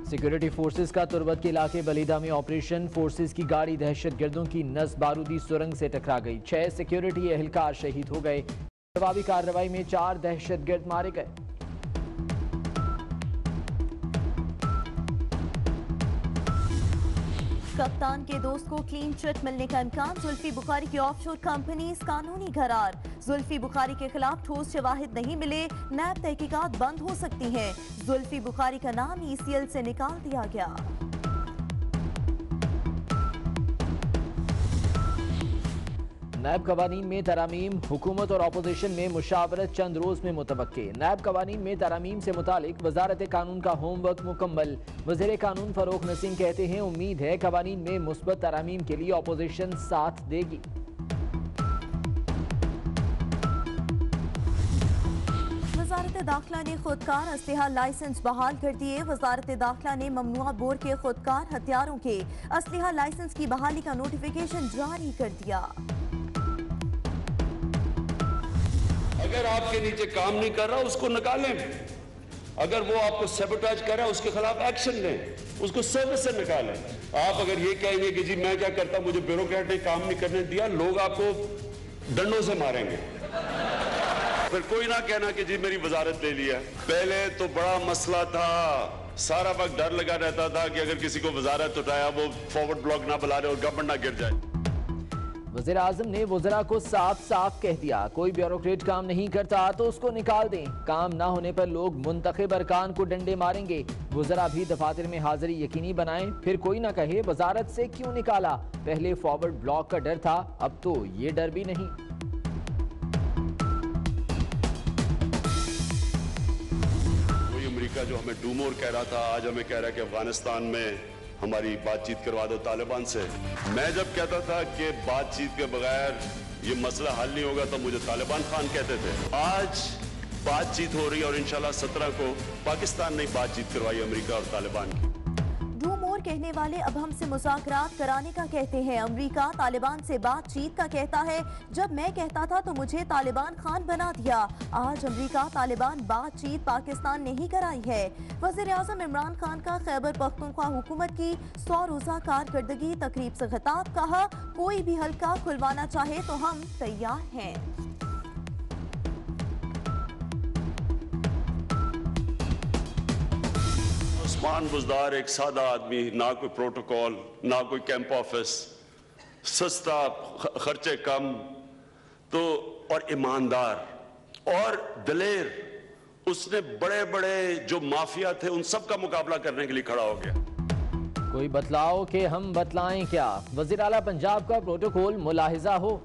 Security forces का तुर्बत के इलाके बलीदा में ऑपरेशन। फोर्सेस की गाड़ी दहशतगर्दों की नस्ब बारूदी सुरंग से टकरा गई। 6 सिक्योरिटी एहलकार शहीद हो गए। जवाबी कार्रवाई में 4 दहशतगर्द मारे गए। कप्तान के दोस्त को क्लीन चिट मिलने का इम्कान। जुल्फी बुखारी की ऑफशोर कंपनीज कानूनी करार। जुल्फी बुखारी के खिलाफ ठोस शवाहिद नहीं मिले, नैब तहकीकात बंद हो सकती हैं। जुल्फी बुखारी का नाम ECL से निकाल दिया गया। नैब कवानीन में तरामीम, हुकूमत और अपोजिशन में मुशावरत चंद रोज में मुतवक्के। नैब कवानीन में तरामीम से मुतालिक वजारत कानून का होमवर्क मुकम्मल। वज़ीर कानून फरूख नसीम कहते हैं उम्मीद है कवानीन में मुस्बत तरामीम के लिए अपोजिशन साथ देगी। वजारत दाखिला ने खुदकार असलहा लाइसेंस बहाल कर दिए। वजारत दाखिला ने ममनुआ बोर के खुदकार हथियारों के असलहा लाइसेंस की बहाली का नोटिफिकेशन जारी कर दिया। अगर आपके नीचे काम नहीं कर रहा उसको निकालें। अगर वो आपको सैबोटेज कर रहा है उसके खिलाफ एक्शन लें, उसको सर्विस से निकालें। आप अगर ये कहेंगे कि जी मैं क्या करता, मुझे ब्यूरोक्रेट ने काम नहीं करने दिया, लोग आपको डंडों से मारेंगे। फिर कोई ना कहना कि जी मेरी वजारत ले लिया। पहले तो बड़ा मसला था, सारा वक्त डर लगा रहता था कि अगर किसी को वजारत उठाया वो फॉरवर्ड ब्लॉक ना बुला रहे और गवर्नमेंट ना गिर जाए। वज़ीर आज़म ने वज़रा को साफ साफ कह दिया कोई ब्यूरोक्रेट काम नहीं करता तो उसको निकाल दें। काम ना होने पर लोग मुंतखब अरकान को डंडे मारेंगे। वज़रा भी दफातर में हाजिरी यकीनी बनाएं, फिर कोई ना कहे वजारत से क्यों निकाला। पहले फॉरवर्ड ब्लॉक का डर था, अब तो ये डर भी नहीं। वही अमेरिका जो हमें डू मोर कह रहा था, आज हमें कह रहा है कि अफगानिस्तान में हमारी बातचीत करवा दो तालिबान से। मैं जब कहता था कि बातचीत के बगैर ये मसला हल नहीं होगा तो मुझे तालिबान खान कहते थे। आज बातचीत हो रही है और इंशाल्लाह 17 को पाकिस्तान ने बातचीत करवाई अमेरिका और तालिबान की। डू मोर कहने वाले अब हमसे मुज़ाकरात कराने का कहते हैं। अमेरिका तालिबान से बातचीत का कहता है। जब मैं कहता था तो मुझे तालिबान खान बना दिया। आज अमेरिका तालिबान बातचीत पाकिस्तान ने ही कराई है। वज़ीर आज़म इमरान खान का खैबर पख्तूनख्वा हुकूमत की 100 रोज़ा कारकर्दगी तकरीब से खिताब। कहा कोई भी हल्का खुलवाना चाहे तो हम तैयार हैं। उस्मान बुज़दार एक सादा आदमी, ना कोई प्रोटोकॉल, ना कोई कैंप ऑफिस, सस्ता, खर्चे कम तो और ईमानदार और दिलेर। उसने बड़े बड़े जो माफिया थे उन सब का मुकाबला करने के लिए खड़ा हो गया। कोई बतलाओ कि हम बतलाएं क्या। वज़ीर आला पंजाब का प्रोटोकॉल मुलाहिजा हो।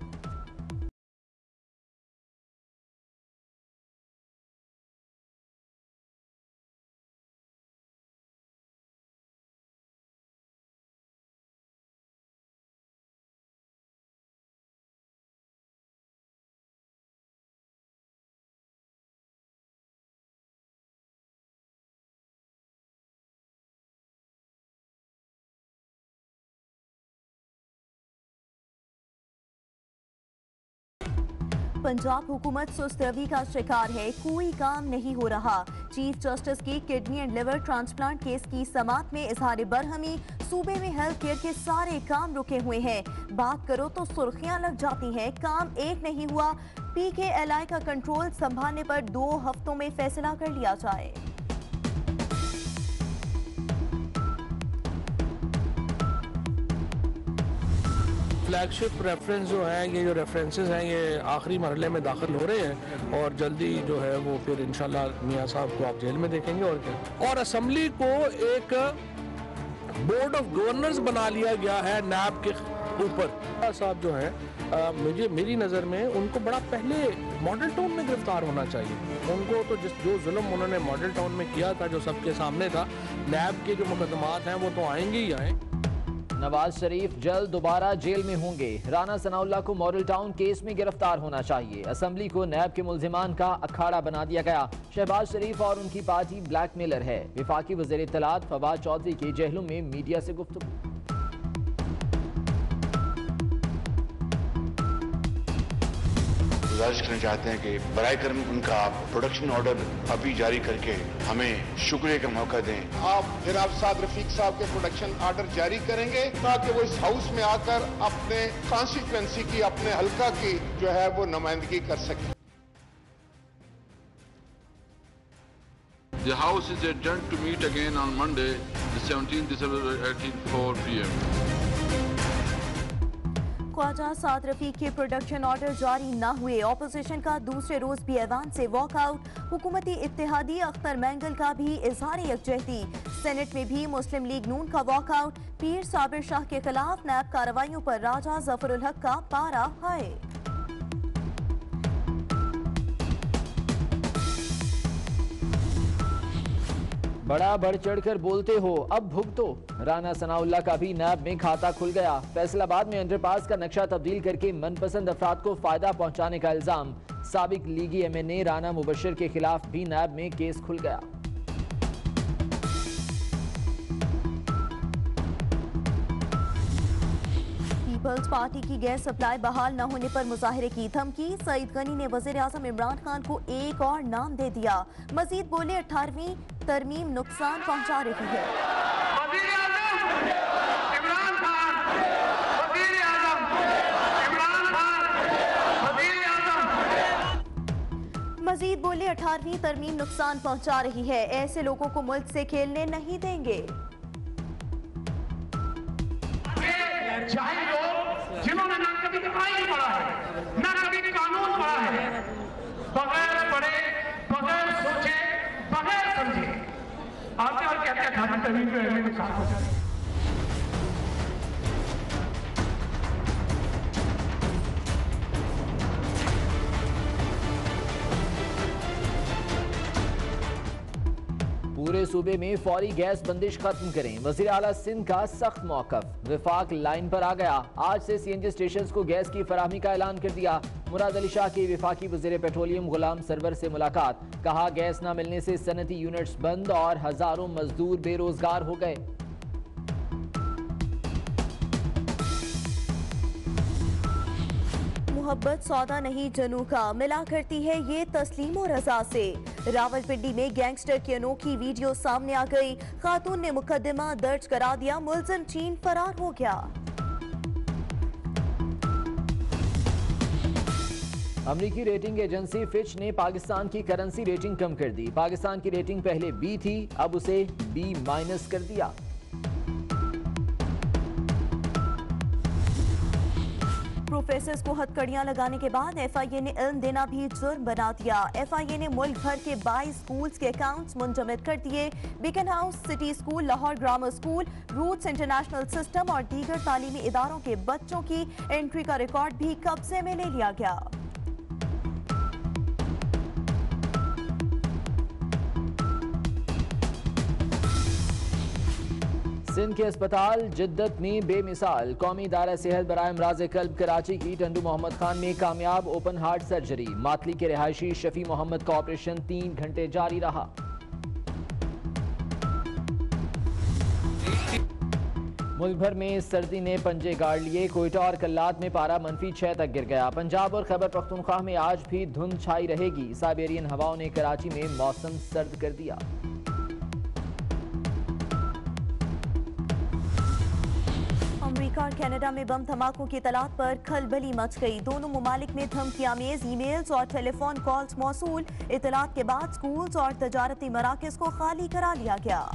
पंजाब हुकूमत सुस्त रवि का शिकार है, कोई काम नहीं हो रहा। चीफ जस्टिस की kidney and liver transplant case की समाअत में इजहार बरहमी। सूबे में हेल्थ केयर के सारे काम रुके हुए हैं। बात करो तो सुर्खियां लग जाती हैं, काम एक नहीं हुआ। PKLI का कंट्रोल संभालने पर 2 हफ्तों में फैसला कर लिया जाए। फ्लैगशिप रेफरेंस जो है, ये जो रेफरेंसेस हैं ये आखिरी मरहले में दाखिल हो रहे हैं और जल्दी जो है वो फिर इंशाल्लाह मियाँ साहब को आप जेल में देखेंगे और क्या। और असम्बली को एक बोर्ड ऑफ गवर्नर्स बना लिया गया है नैब के ऊपर। साहब जो है मेरी नज़र में उनको बड़ा पहले मॉडल टाउन में गिरफ्तार होना चाहिए। उनको तो जो जुल्म उन्होंने मॉडल टाउन में किया था, जो सबके सामने था, नैब के जो मुकदमात हैं वो तो आएंगे ही आए। नवाज शरीफ जल्द दोबारा जेल में होंगे। राना सनाउल्लाह को मॉडल टाउन केस में गिरफ्तार होना चाहिए। असम्बली को नैब के मुल्जिमान का अखाड़ा बना दिया गया। शहबाज शरीफ और उनकी पार्टी ब्लैकमेलर है। वफाकी वज़ीर इत्तलात फवाद चौधरी के जहलुम में मीडिया से गुफ्तगू। गुजारिश करना चाहते हैं कि बराए करम उनका प्रोडक्शन ऑर्डर अभी जारी करके हमें शुक्रिया का मौका दें। आप जनाब साद रफीक साहब के प्रोडक्शन ऑर्डर जारी करेंगे ताकि वो इस हाउस में आकर अपने कॉन्स्टिट्यूएंसी की, अपने हल्का की जो है वो नुमाइंदगी कर सके। The House is adjourned to meet again on Monday, the 17th December at 4 p.m. Khawaja Saad Rafique के प्रोडक्शन ऑर्डर जारी न हुए। ऑपोजिशन का दूसरे रोज भी ऐवान से वॉकआउट। हुकूमती इत्तेहादी अख्तर मैंगल का भी इजहार यकजहती। सेनेट में भी मुस्लिम लीग नून का वॉकआउट। पीर साबिर शाह के खिलाफ नैब कार्रवाइयों पर राजा जफरुल हक का पारा हाय। बड़ा बढ़ चढ़कर बोलते हो, अब भुगतो। राना सनाउल्लाह का भी नैब में खाता खुल गया। फैसलाबाद में अंडरपास का नक्शा तब्दील करके मनपसंद अफराद को फायदा पहुंचाने का इल्जाम। साबिक लीगी एमएनए राना मुबशिर के खिलाफ भी नैब में केस खुल गया। पीपल्स पार्टी की गैस सप्लाई बहाल न होने पर मुजाहरे की धमकी। सईद गनी ने वजीर आजम इमरान खान को एक और नाम दे दिया। मजीद बोले 18वीं तरमीम नुकसान पहुंचा रही है। मजीद बोले 18वीं तरमीम नुकसान पहुंचा रही है। ऐसे लोगों को मुल्क से खेलने नहीं देंगे। चाहे लोग जिन्होंने ना कभी आईन पढ़ा है, ना कभी कानून पढ़ा है, बगैर पढ़े, बगैर सोचे, बगैर समझे आते और कहते हैं खाली तभी जो है नुकसान हो जाए। पूरे सूबे में फौरी गैस बंदिश खत्म करें। वज़ीर आला सिंध का सख्त मौक़िफ़। विफाक लाइन पर आ गया। आज से सीएनजी स्टेशन को गैस की फराहमी का ऐलान कर दिया। मुराद अली शाह की विफाकी वज़ीर पेट्रोलियम गुलाम सरवर से मुलाकात। कहा गैस न मिलने से सनती यूनिट्स बंद और हजारों मजदूर बेरोजगार हो गए। मोहब्बत सौदा नहीं जनू का, मिला करती है ये तस्लीम और रजा से। रावलपिंडी में गैंगस्टर की अनोखी वीडियो सामने आ गई। खातून ने मुकदमा दर्ज करा दिया। मुलजिम चीन फरार हो गया। अमरीकी रेटिंग एजेंसी फिच ने पाकिस्तान की करेंसी रेटिंग कम कर दी। पाकिस्तान की रेटिंग पहले बी थी, अब उसे B- कर दिया। प्रोफेसर्स को हथकड़ियां लगाने के बाद FIA ने इल्म देना भी जुर्म बना दिया। FIA ने मुल्क भर के 22 स्कूल्स के अकाउंट्स मुंजमद कर दिए। Beacon house city school, Lahore grammar school, roots international system और दीगर तालीमी इदारों के बच्चों की एंट्री का रिकॉर्ड भी कब्जे में ले लिया गया। सिंध के अस्पताल जिद्दत में बेमिसाल। कौमी इदारा सेहत बराए अमराज कल्ब कराची की टंडू मोहम्मद खान में कामयाब ओपन हार्ट सर्जरी। मातली के रिहायशी शफी मोहम्मद का ऑपरेशन 3 घंटे जारी रहा। मुल्क भर में सर्दी ने पंजे गाड़ लिए। कोयटा और कल्लात में पारा -6 तक गिर गया। पंजाब और खैबर पख्तूनख्वा में आज भी धुंध छाई रहेगी। साइबेरियन हवाओं ने कराची में मौसम सर्द कर दिया। अमेरिका और कनाडा में बम धमाकों की इतलात पर खलबली मच गई। दोनों मुमालिक में धमकियामेज ईमेल्स और टेलीफोन कॉल्स मौसूल। इतलात के बाद स्कूल्स और तजारती मराकज को खाली करा लिया गया।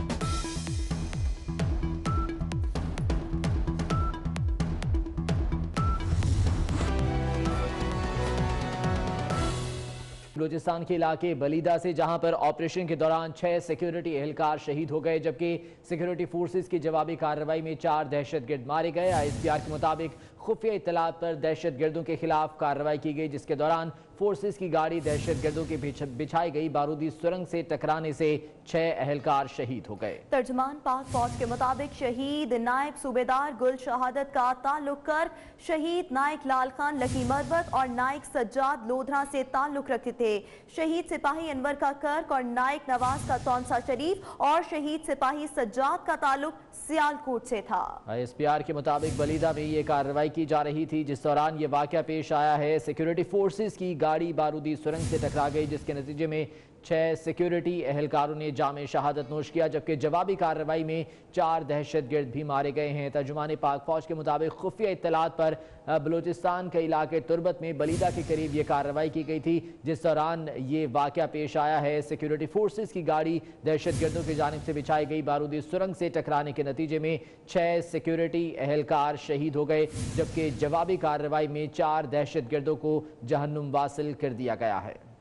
बलूचिस्तान के इलाके बलीदा से जहां पर ऑपरेशन के दौरान 6 सिक्योरिटी एहलकार शहीद हो गए, जबकि सिक्योरिटी फोर्सेस की जवाबी कार्रवाई में 4 दहशतगर्द मारे गए। ISPR के मुताबिक खुफिया इत्तलात पर दहशतगर्दों के खिलाफ कार्रवाई की गई, जिसके दौरान फोर्सेस की गाड़ी दहशतगर्दों की बिछाई गई बारूदी सुरंग से टकराने से 6 एहलकार शहीद हो गए। तर्जमान पाक फौज के मुताबिक शहीद नायब सूबेदार गुल शहादत का ताल्लुक कर शहीद नायक लाल खान लकी मरबत और नायक सज्जाद लोधरा से ताल्लुक रखते थे। शहीद सिपाही अनवर का कर्क और नायक नवाज का तौनसा शरीफ और शहीद सिपाही सज्जाद का ताल्लुक सियालकोट से था। ISPR के मुताबिक बलीदा में ये कार्रवाई की जा रही थी, जिस दौरान ये वाकया पेश आया है। सिक्योरिटी फोर्सेस की गाड़ी बारूदी सुरंग से टकरा गई, जिसके नतीजे में 6 सिक्योरिटी एहलकारों ने जामे शहादत नोश किया, जबकि जवाबी कार्रवाई में 4 दहशतगर्द भी मारे गए हैं। तर्जुमान पाक फौज के मुताबिक खुफिया इत्तलात पर बलूचिस्तान के इलाके तुर्बत में बलीदा के करीब ये कार्रवाई की गई थी, जिस दौरान ये वाकया पेश आया है। सिक्योरिटी फोर्सेस की गाड़ी दहशतगर्दों की जानिब से बिछाई गई बारूदी सुरंग से टकराने के नतीजे में 6 सिक्योरिटी एहलकार शहीद हो गए, जबकि जवाबी कार्रवाई में 4 दहशतगर्दों को जहन्नुम वासिल कर दिया गया है।